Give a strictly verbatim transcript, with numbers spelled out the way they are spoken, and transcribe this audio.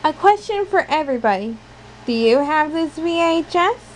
A question for everybody. Do you have this V H S?